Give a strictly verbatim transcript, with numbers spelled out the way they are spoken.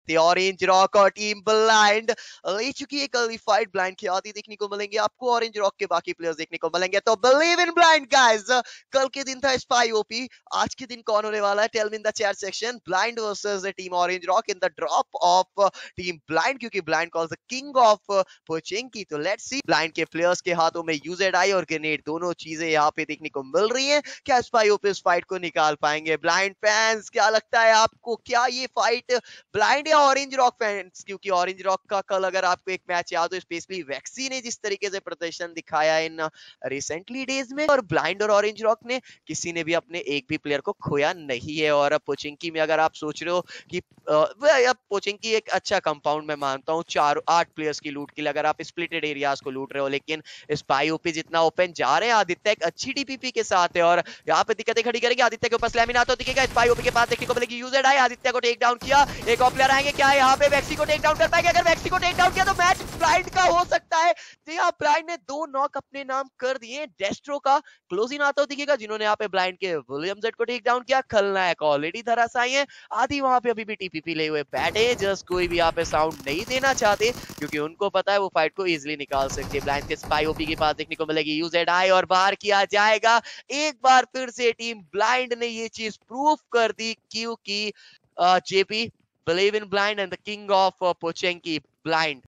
सकते हैं। Orange rock और टीम ब्लाइंड ले चुकी है कल फाइट। ब्लाइंड की आती देखने को मिलेंगे आपको, ऑरेंज रॉक के बाकी प्लेयर्स देखने को मिलेंगे। तो बिलीव इन ब्लाइंड गाइस, कल के दिन था स्पाई ओपी, आज के दिन कौन होने वाला है? Tell me in the chat section. Blind versus team orange rock in the drop off team blind, क्योंकि blind calls the king of Pochinki. तो लेट्स सी ब्लाइंड के प्लेयर्स के हाथों में यूजेड आई और ग्रेनेड, दोनों चीजें यहाँ पे देखने को मिल रही हैं। क्या स्पाई ओपी इस फाइट को निकाल पाएंगे? ब्लाइंड फैंस क्या लगता है आपको, क्या ये फाइट ब्लाइंड या ऑरेंज रॉक फैंस? क्योंकि ऑरेंज रॉक का कल अगर आपको एक मैच याद हो, स्पेशली वैक्सी ने जिस तरीके से प्रदर्शन दिखाया इन रिसेंटली डेज में, और ब्लाइंड और ऑरेंज रॉक ने किसी ने भी अपने एक भी प्लेयर को खोया नहीं है। और अब पोचिंकी में अगर आप सोच रहे हो कि अब पोचिंकी एक अच्छा कंपाउंड मैं मानता हूँ, चार आठ प्लेयर्स की लूट के लिए अगर आप स्प्लिटेड एरियाज को लूट रहे हो, लेकिन स्पाई ओपी जितना ओपन जा रहे हैं, आदित्य एक अच्छी टीपीपी के साथ है और यहाँ पे दिक्कतें खड़ी करेंगे। आदित्य के ऊपर स्लैमिना तो दिखेगा, स्पाई ओपी के पास देखने को मिलेगी यूजेड आई। आदित्य को टेक डाउन किया, एक और प्लेयर आएंगे, क्या यहाँ पे वैक्सी को टेक डाउन कर पाएंगे? अगर वैक्सी को टेक डाउन किया तो मैच ब्लाइंड का हो सकता है। तो यहाँ ब्लाइंड ने दो नॉक अपने नाम कर दिए। डेस्ट्रो का क्लोजिंग आता दिखेगा, जिन्होंने यहाँ पे ब्लाइंड के विलियम जेड को टेक डाउन किया। खलनायक ऑलरेडी धराशायी है, आदि वहां पे अभी भी टीपीपी ले हुए बैठे, जस्ट कोई भी यहाँ पे साउंड नहीं देना चाहते, क्योंकि उनको पता है वो फाइट को इजीली निकाल सकते हैं। ब्लाइंड के स्पाई ओपी के पास देखने को मिलेगी यूजेड आई और बाहर किया जाएगा। एक बार फिर से टीम ब्लाइंड ने ये चीज प्रूव कर दी, क्योंकि JP believe in blind and the king of Pochinki blind